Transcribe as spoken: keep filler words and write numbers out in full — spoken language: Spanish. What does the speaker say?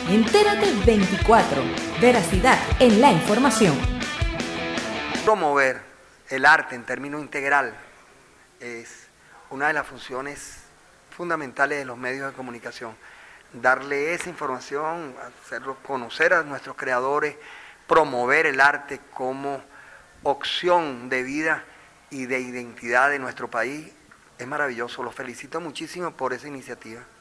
Entérate veinticuatro. Veracidad en la información. Promover el arte en términos integral es una de las funciones fundamentales de los medios de comunicación. Darle esa información, hacerlo conocer a nuestros creadores, promover el arte como opción de vida y de identidad de nuestro país, es maravilloso. Los felicito muchísimo por esa iniciativa.